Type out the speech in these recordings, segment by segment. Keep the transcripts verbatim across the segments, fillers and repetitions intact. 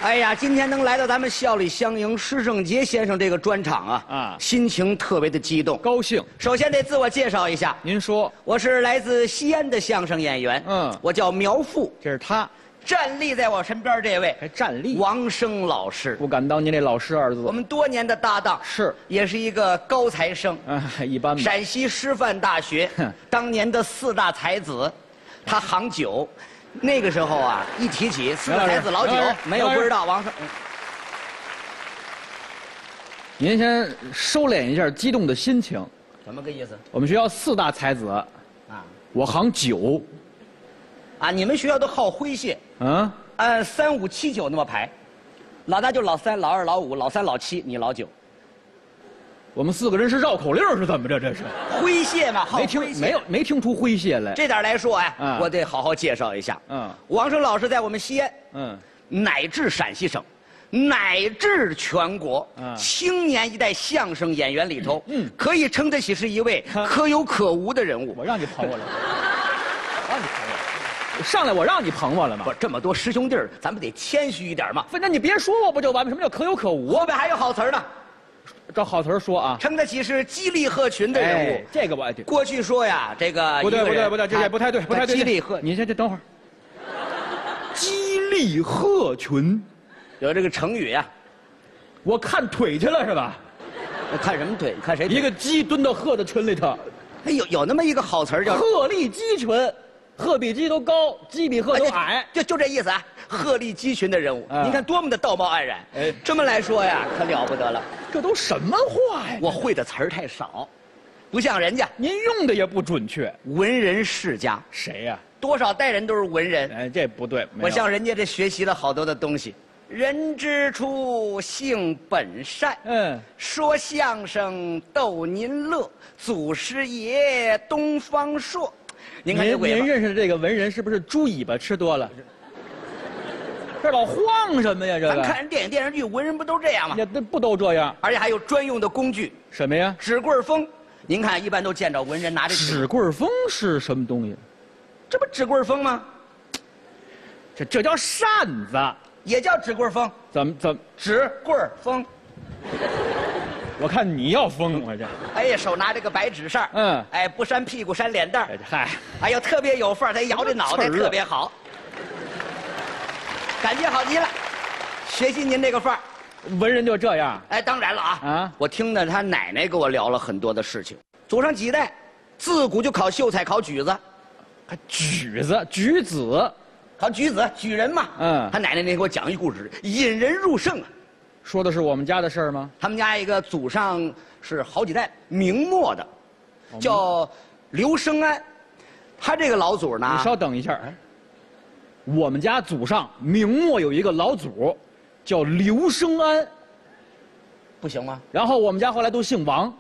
哎呀，今天能来到咱们笑里相迎施圣杰先生这个专场啊，啊，心情特别的激动， 高兴。 首先得自我介绍一下， 您说， 我是来自西安的相声演员，嗯，我叫苗阜， 这是他。 站立在我身边这位， 还站立， 王声老师， 不敢当您这老师二字。 我们多年的搭档， 是， 也是一个高材生， 嗯，一般吧。 陕西师范大学当年的四大才子，他行酒。那个时候啊，一提起四大才子老酒，没有不知道王声。 您先收敛一下激动的心情。 怎么个意思？ 我们学校四大才子，啊，我行酒。 啊，你们学校都好诙谐，嗯，按三五七九那么排，老大就老三，老二老五，老三老七，你老九。 我们四个人是绕口令是怎么着？这是诙谐嘛？ 没听没有没听出诙谐来。 这点来说哎，嗯、我得好好介绍一下。嗯，王声老师在我们西安，嗯，乃至陕西省，乃至全国，嗯，青年一代相声演员里头，嗯，可以称得起是一位可有可无的人物。 我让你捧我了，让你捧我。上来我让你捧我了吗？ 不是，这么多师兄弟儿，咱们得谦虚一点嘛。 那你别说我不就完了？什么叫可有可无？ 后边还有好词儿呢。 照好词儿说啊， 称得起是激励鹤群的人物。 哎、这个我爱听。 过去说呀，这个不对不对不对，这也不太对，不太对。 激励鹤， 你先先等会儿。激励鹤群， 有这个成语呀、啊。 我看腿去了是吧？ 看什么腿？看谁腿？ 一个鸡蹲到鹤的群里头。 哎，有有那么一个好词儿叫鹤立鸡群。鹤比鸡都高，鸡比鹤都矮， 就就这意思啊！鹤立鸡群的人物，你看多么的道貌岸然。哎，这么来说呀，可了不得了。 这都什么话呀？ 我会的词儿太少，不像人家。 您用的也不准确。 文人世家， 谁呀？ 多少代人都是文人。 哎，这不对。 我向人家这学习了好多的东西。人之初，性本善。嗯，说相声逗您乐，祖师爷东方朔。您看这尾巴， 您认识这个文人是不是猪尾巴吃多了？这老晃什么呀？这个咱看人电影电视剧，文人不都这样吗？ 也不都这样， 而且还有专用的工具。 什么呀？ 纸棍风。您看，一般都见着文人拿着纸棍风是什么东西？ 这不纸棍风吗？ 这这叫扇子， 也叫纸棍风。 怎么怎么纸棍风？ 我看你要疯我这， 哎呀，手拿这个白纸扇，嗯，哎，不扇屁股扇脸蛋，嗨，哎呦，特别有范儿，他摇这脑袋特别好，感觉好极了。学习您这个范儿， 文人就这样。 哎，当然了啊，啊，我听着他奶奶给我聊了很多的事情，祖上几代自古就考秀才，考举子， 还举子举子， 考举子举人嘛。嗯，他奶奶那天给我讲一故事，引人入胜啊。 说的是我们家的事儿吗？ 他们家一个祖上是好几代明末的，叫刘生安。他这个老祖呢， 你稍等一下，哎，我们家祖上明末有一个老祖，叫刘生安， 不行吗？ 然后我们家后来都姓王，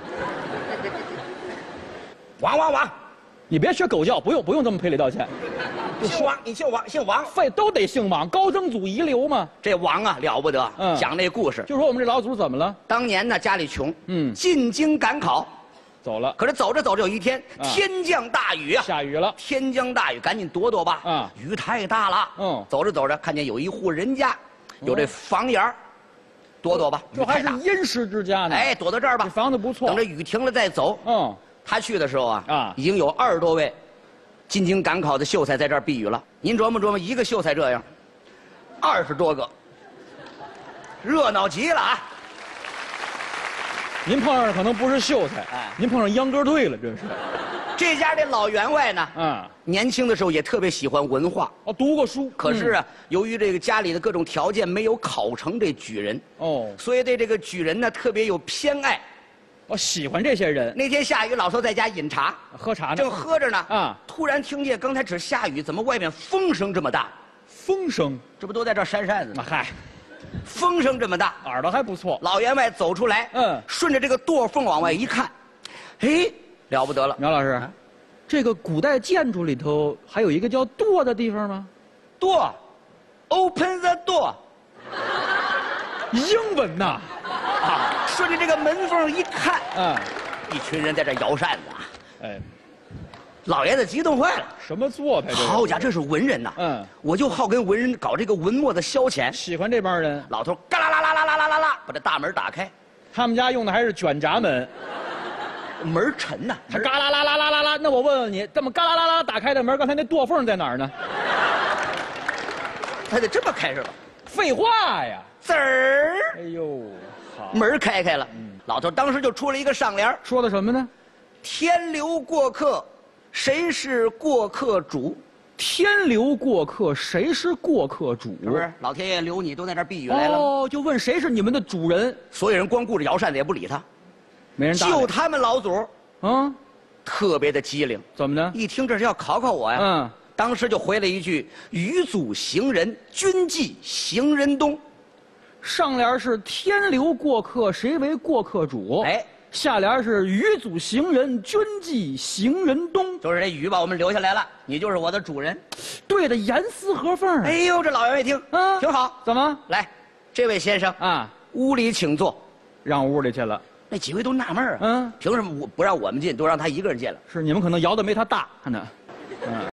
王王王， 你别学狗叫，不用不用这么赔礼道歉。 姓王，你姓王，姓王， 废都得姓王，高曾祖遗留嘛。 这王啊了不得，嗯，讲那故事， 就说我们这老祖怎么了？ 当年呢家里穷，嗯，进京赶考， 走了。 可是走着走着有一天，啊、天降大雨啊， 下雨了。 天降大雨，赶紧躲躲吧。啊，雨太大了。嗯，走着走着，看见有一户人家，有这房檐儿，躲躲吧。 这还是殷实之家呢。 哎，躲到这儿吧。 这房子不错。 等这雨停了再走。嗯，他去的时候啊，啊，已经有二十多位进京赶考的秀才在这儿避雨了。您琢磨琢磨，一个秀才这样，二十多个，热闹极了啊！ 您碰上的可能不是秀才，哎，您碰上秧歌队了，这是。 这家这老员外呢，嗯，年轻的时候也特别喜欢文化， 哦，读过书。 可是啊，嗯、由于这个家里的各种条件没有考成这举人，哦，所以对这个举人呢特别有偏爱。 我喜欢这些人。 那天下雨，老头在家饮茶， 喝茶呢， 正喝着呢，啊，突然听见刚才只下雨，怎么外面风声这么大？ 风声， 这不都在这扇扇子吗？ 嗨， 风声这么大， 耳朵还不错。 老员外走出来，嗯，顺着这个垛缝往外一看，哎，了不得了。 苗老师，啊、这个古代建筑里头还有一个叫垛的地方吗？ 垛 ，Open the door。 英文呐。 啊，顺着这个门缝一看，嗯，一群人在这摇扇子啊，哎， 老爷子激动坏了。 什么做派？ 好家伙，这是文人呐！嗯，我就好跟文人搞这个文墨的消遣， 喜欢这帮人。 老头嘎啦啦啦啦啦啦啦啦，把这大门打开。 他们家用的还是卷闸门， 门沉呐， 它嘎啦啦啦啦啦啦。那我问问你，这么嘎啦啦啦打开的门，刚才那舵缝在哪儿呢？ 他得这么开是吧？ 废话呀！ 滋儿！ 哎呦，好， 门开开了。嗯，老头当时就出了一个上联， 说的什么呢？ 天流过客，谁是过客主？ 天流过客，谁是过客主？ 是不是？老天爷留你都在这儿避雨来了。 哦，就问谁是你们的主人？ 所有人光顾着摇扇子也不理他， 没人搭理。 就他们老祖，嗯，特别的机灵。 怎么呢？ 一听这是要考考我呀。嗯。当时就回了一句：“余祖行人，君记行人东。” 上联是天流过客，谁为过客主？哎，下联是余祖行人，君记行人东。 就是这雨把我们留下来了，你就是我的主人。 对的，严丝合缝。 哎呦，这老员一听，嗯，挺好。 怎么？ 来，这位先生啊，屋里请坐。 让屋里去了。 那几位都纳闷啊，嗯，凭什么我不让我们进，都让他一个人进了？ 是你们可能摇的没他大呢。嗯。